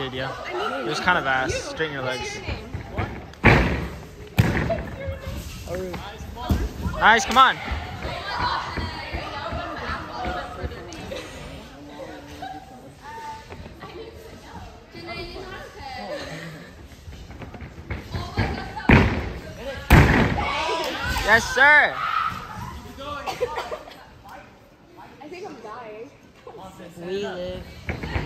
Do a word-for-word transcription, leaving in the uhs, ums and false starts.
did, yeah. It was kind of ass. Straighten your legs. Nice, come on. Yes, sir. I think I'm dying. We live.